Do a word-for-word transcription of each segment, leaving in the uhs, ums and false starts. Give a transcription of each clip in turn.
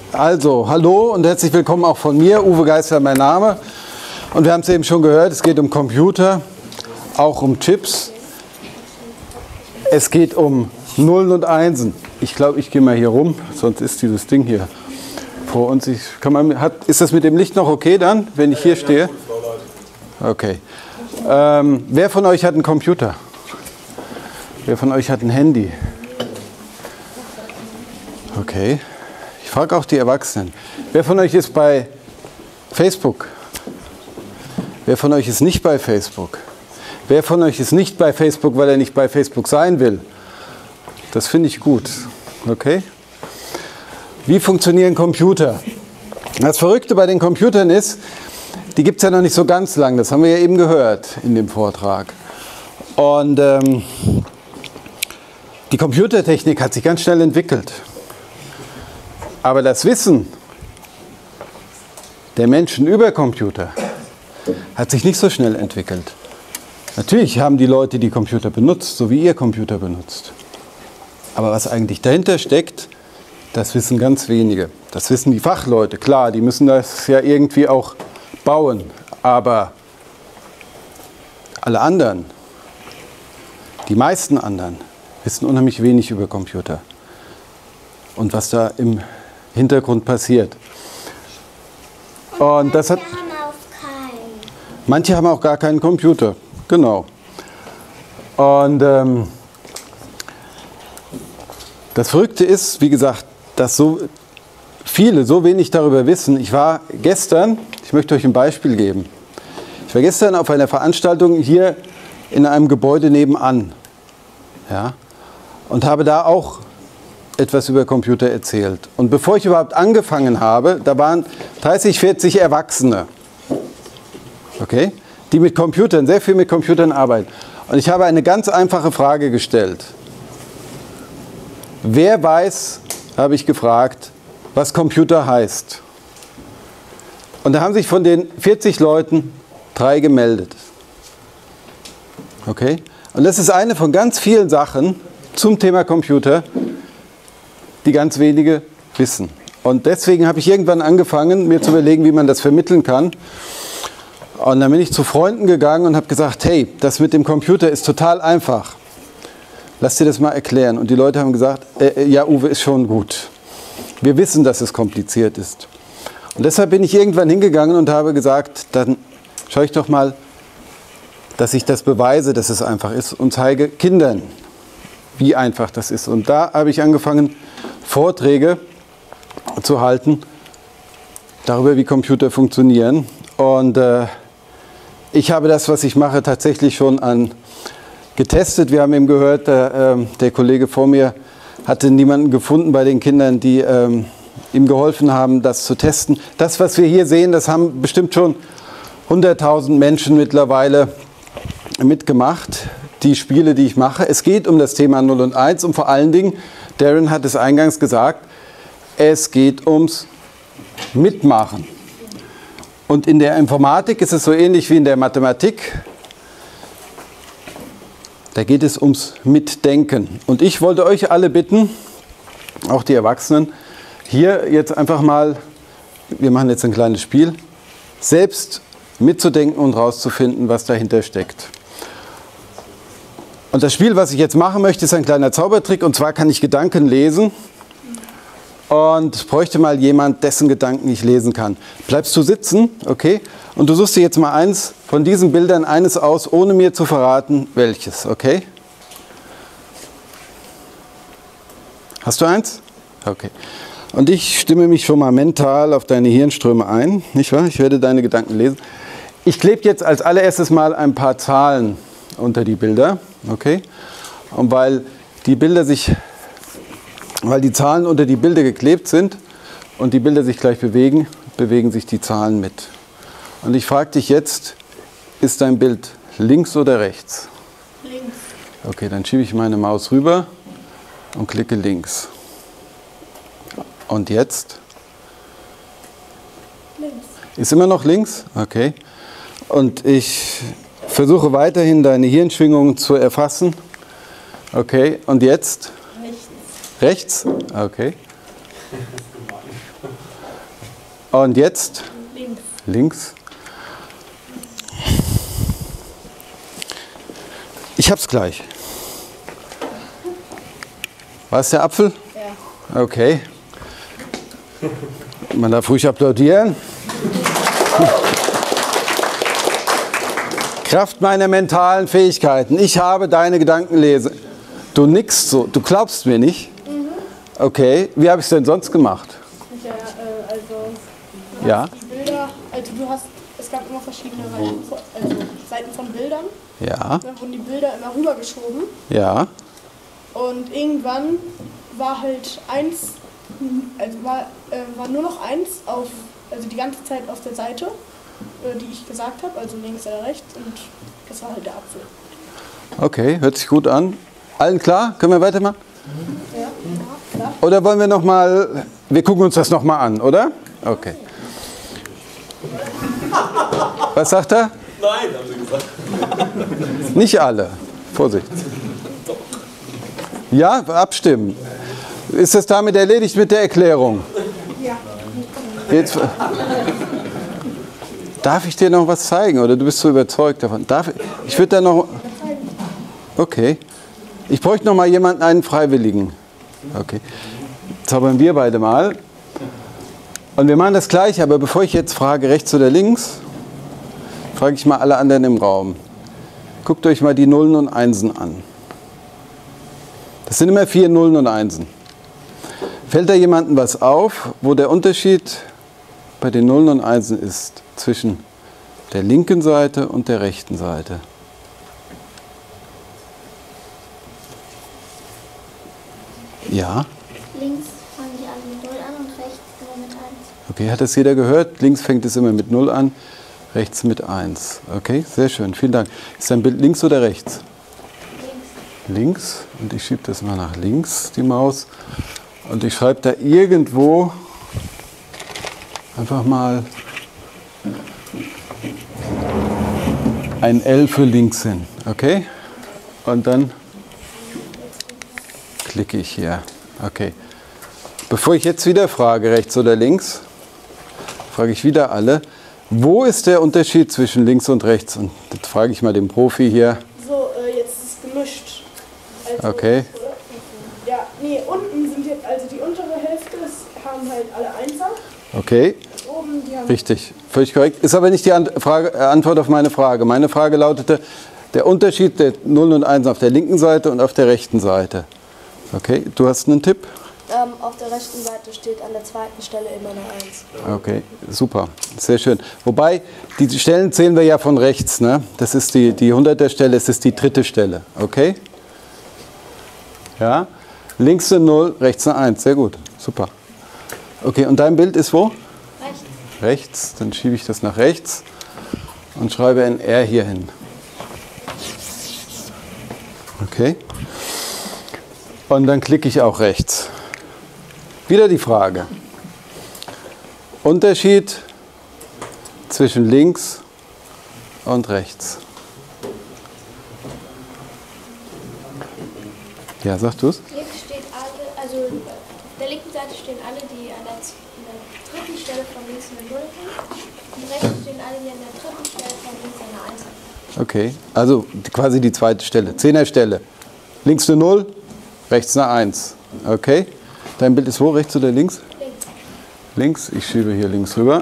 Also, hallo und herzlich willkommen auch von mir. Uwe Geisler, mein Name. Und wir haben es eben schon gehört, es geht um Computer, auch um Chips. Es geht um Nullen und Einsen. Ich glaube, ich gehe mal hier rum, sonst ist dieses Ding hier vor uns. Ich, kann man, hat, ist das mit dem Licht noch okay dann, wenn ich hier stehe? Okay. Ähm, wer von euch hat einen Computer? Wer von euch hat ein Handy? Okay. Ich frage auch die Erwachsenen. Wer von euch ist bei Facebook? Wer von euch ist nicht bei Facebook? Wer von euch ist nicht bei Facebook, weil er nicht bei Facebook sein will? Das finde ich gut. Okay? Wie funktionieren Computer? Das Verrückte bei den Computern ist, die gibt es ja noch nicht so ganz lang. Das haben wir ja eben gehört in dem Vortrag. Und ähm, die Computertechnik hat sich ganz schnell entwickelt. Aber das Wissen der Menschen über Computer hat sich nicht so schnell entwickelt. Natürlich haben die Leute die Computer benutzt, so wie ihr Computer benutzt. Aber was eigentlich dahinter steckt, das wissen ganz wenige. Das wissen die Fachleute, klar, die müssen das ja irgendwie auch bauen. Aber alle anderen, die meisten anderen, wissen unheimlich wenig über Computer und was da im Hintergrund passiert. Und das hat, manche haben auch gar keinen Computer, genau. Und ähm, das Verrückte ist, wie gesagt, dass so viele so wenig darüber wissen. Ich war gestern, ich möchte euch ein Beispiel geben. Ich war gestern auf einer Veranstaltung hier in einem Gebäude nebenan, ja, und habe da auch etwas über Computer erzählt. Und bevor ich überhaupt angefangen habe, da waren dreißig, vierzig Erwachsene, okay, die mit Computern, sehr viel mit Computern arbeiten. Und ich habe eine ganz einfache Frage gestellt. Wer weiß, habe ich gefragt, was Computer heißt? Und da haben sich von den vierzig Leuten drei gemeldet. Okay? Und das ist eine von ganz vielen Sachen zum Thema Computer, die ganz wenige wissen. Und deswegen habe ich irgendwann angefangen, mir zu überlegen, wie man das vermitteln kann. Und dann bin ich zu Freunden gegangen und habe gesagt, hey, das mit dem Computer ist total einfach. Lass dir das mal erklären. Und die Leute haben gesagt, äh, ja, Uwe, ist schon gut. Wir wissen, dass es kompliziert ist. Und deshalb bin ich irgendwann hingegangen und habe gesagt, dann schaue ich doch mal, dass ich das beweise, dass es einfach ist und zeige Kindern, wie einfach das ist. Und da habe ich angefangen, Vorträge zu halten darüber, wie Computer funktionieren. Und äh, ich habe das, was ich mache, tatsächlich schon an getestet. Wir haben eben gehört, der, äh, der Kollege vor mir hatte niemanden gefunden bei den Kindern, die ähm, ihm geholfen haben, das zu testen. Das, was wir hier sehen, das haben bestimmt schon hunderttausend Menschen mittlerweile mitgemacht, die Spiele, die ich mache. Es geht um das Thema null und eins und vor allen Dingen, Darren hat es eingangs gesagt, es geht ums Mitmachen. Und in der Informatik ist es so ähnlich wie in der Mathematik. Da geht es ums Mitdenken. Und ich wollte euch alle bitten, auch die Erwachsenen, hier jetzt einfach mal, wir machen jetzt ein kleines Spiel, selbst mitzudenken und rauszufinden, was dahinter steckt. Und das Spiel, was ich jetzt machen möchte, ist ein kleiner Zaubertrick. Und zwar kann ich Gedanken lesen und bräuchte mal jemand, dessen Gedanken ich lesen kann. Bleibst du sitzen, okay? Und du suchst dir jetzt mal eins von diesen Bildern, eines aus, ohne mir zu verraten, welches, okay? Hast du eins? Okay. Und ich stimme mich schon mal mental auf deine Hirnströme ein, nicht wahr? Ich werde deine Gedanken lesen. Ich klebe jetzt als allererstes mal ein paar Zahlen unter die Bilder, okay? Und weil die Bilder sich, weil die Zahlen unter die Bilder geklebt sind und die Bilder sich gleich bewegen, bewegen sich die Zahlen mit. Und ich frage dich jetzt, ist dein Bild links oder rechts? Links. Okay, dann schiebe ich meine Maus rüber und klicke links. Und jetzt? Links. Ist immer noch links? Okay. Und ich versuche weiterhin deine Hirnschwingungen zu erfassen. Okay, und jetzt? Rechts. Rechts? Okay. Und jetzt? Links. Links. Ich hab's gleich. War es der Apfel? Ja. Okay. Man darf ruhig applaudieren. Kraft meiner mentalen Fähigkeiten. Ich habe deine Gedanken lesen. Du nickst so. Du glaubst mir nicht? Mhm. Okay. Wie habe ich es denn sonst gemacht? Ja, äh, also du Ja. hast die Bilder, also du hast, es gab immer verschiedene Reihen, von- also Seiten von Bildern. Ja. Dann wurden die Bilder immer rübergeschoben. Ja. Und irgendwann war halt eins, also war, äh, war nur noch eins auf, also die ganze Zeit auf der Seite, äh, die ich gesagt habe, also links oder rechts, und das war halt der Apfel. Okay. Hört sich gut an. Allen klar? Können wir weitermachen? Ja, ja, klar. Oder wollen wir noch mal, wir gucken uns das noch mal an, oder? Okay. Was sagt er? Nein, haben sie gesagt. Nicht alle. Vorsicht. Ja, abstimmen. Ist das damit erledigt mit der Erklärung? Ja. Jetzt, darf ich dir noch was zeigen oder du bist so überzeugt davon? Darf, ich würde da noch... Okay. Ich bräuchte noch mal jemanden, einen Freiwilligen. Okay. Zaubern wir beide mal. Und wir machen das gleich, aber bevor ich jetzt frage, rechts oder links, frage ich mal alle anderen im Raum. Guckt euch mal die Nullen und Einsen an. Das sind immer vier Nullen und Einsen. Fällt da jemandem was auf, wo der Unterschied bei den Nullen und Einsen ist zwischen der linken Seite und der rechten Seite? Ja? Links fangen die alle mit null an und rechts nur mit eins. Okay, hat das jeder gehört? Links fängt es immer mit null an, rechts mit eins. Okay, sehr schön, vielen Dank. Ist dein Bild links oder rechts? Links. Links. Und ich schiebe das mal nach links, die Maus. Und ich schreibe da irgendwo einfach mal ein L für links hin. Okay? Und dann klicke ich hier. Okay. Bevor ich jetzt wieder frage, rechts oder links, frage ich wieder alle, wo ist der Unterschied zwischen links und rechts? Und jetzt frage ich mal den Profi hier. So, äh, jetzt ist es gemischt. Also, Okay. oder? Ja, nee, unten sind jetzt, also die untere Hälfte das haben halt alle Einser. Okay, Oben, die haben richtig, völlig korrekt. Ist aber nicht die Ant- Frage, äh, Antwort auf meine Frage. Meine Frage lautete, der Unterschied der Nullen und Einsen auf der linken Seite und auf der rechten Seite. Okay, du hast einen Tipp? Ähm, auf der rechten Seite steht an der zweiten Stelle immer eine eins. Okay, super, sehr schön. Wobei, die Stellen zählen wir ja von rechts, ne? Das ist die, die hunderter Stelle, es ist die dritte Stelle, okay? Ja, links eine null, rechts eine eins, sehr gut, super. Okay, und dein Bild ist wo? Rechts. Rechts, dann schiebe ich das nach rechts und schreibe ein R hier hin. Okay. Und dann klicke ich auch rechts. Wieder die Frage. Unterschied zwischen links und rechts. Ja, sag du's? Links steht alle, also auf der linken Seite stehen alle, die an der, z- an der dritten Stelle von links eine null haben. Und rechts stehen alle, die an der dritten Stelle von links eine eins haben. Okay, also quasi die zweite Stelle, Zehnerstelle. Links eine null, rechts eine eins. Okay, dein Bild ist wo, rechts oder links? Links. Links, ich schiebe hier links rüber.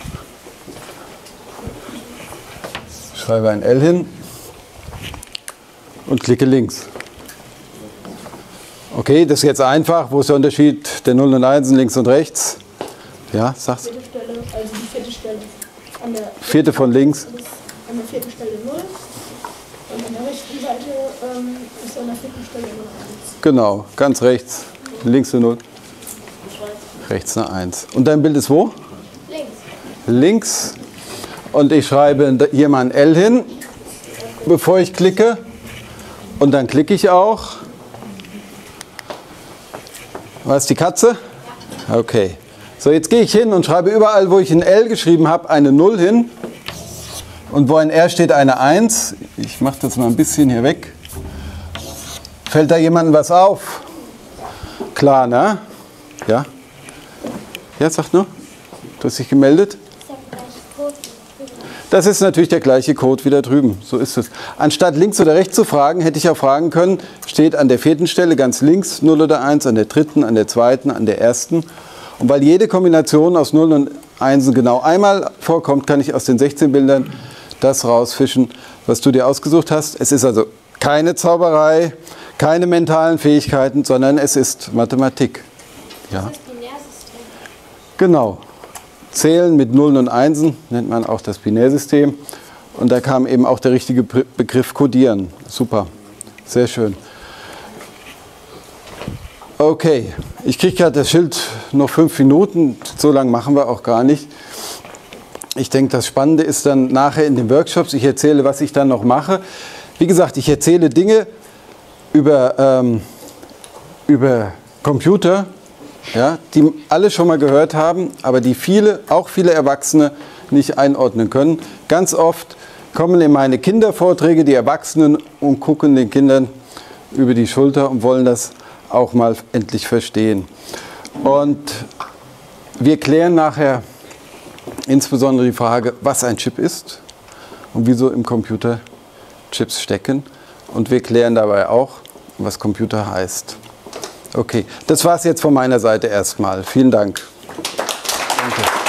Schreibe ein L hin und klicke links. Okay, das ist jetzt einfach. Wo ist der Unterschied der Nullen und Einsen links und rechts? Ja, sag's. vierte Stelle, also die vierte Stelle. An der, Vierte von links. ist an der vierten Stelle null. Und an der rechten Seite ähm, ist an der vierten Stelle immer eins. Genau, ganz rechts. Links eine null, rechts eine eins. Und dein Bild ist wo? Links. Links. Und ich schreibe hier mal ein L hin, bevor ich klicke. Und dann klicke ich auch. Was, die Katze? Okay. So, jetzt gehe ich hin und schreibe überall, wo ich ein L geschrieben habe, eine null hin. Und wo ein R steht, eine eins. Ich mache das mal ein bisschen hier weg. Fällt da jemandem was auf? Klar, ne? Ja? Ja, sag nur. Du hast dich gemeldet? Das ist natürlich der gleiche Code wie da drüben. So ist es. Anstatt links oder rechts zu fragen, hätte ich auch fragen können, steht an der vierten Stelle ganz links null oder eins, an der dritten, an der zweiten, an der ersten. Und weil jede Kombination aus null und eins genau einmal vorkommt, kann ich aus den sechzehn Bildern das rausfischen, was du dir ausgesucht hast. Es ist also keine Zauberei, keine mentalen Fähigkeiten, sondern es ist Mathematik. Ja. Das ist Binärsystem. Genau. Zählen mit Nullen und Einsen nennt man auch das Binärsystem. Und da kam eben auch der richtige Begriff Codieren. Super, sehr schön. Okay, ich kriege gerade das Schild noch fünf Minuten. So lange machen wir auch gar nicht. Ich denke, das Spannende ist dann nachher in den Workshops. Ich erzähle, was ich dann noch mache. Wie gesagt, ich erzähle Dinge über, ähm, über Computer, ja, die alle schon mal gehört haben, aber die viele, auch viele Erwachsene nicht einordnen können. Ganz oft kommen in meine Kindervorträge die Erwachsenen und gucken den Kindern über die Schulter und wollen das auch mal endlich verstehen. Und wir klären nachher insbesondere die Frage, was ein Chip ist und wieso im Computer Chips stecken. Und wir klären dabei auch, was Computer heißt. Okay, das war es jetzt von meiner Seite erstmal. Vielen Dank. Danke.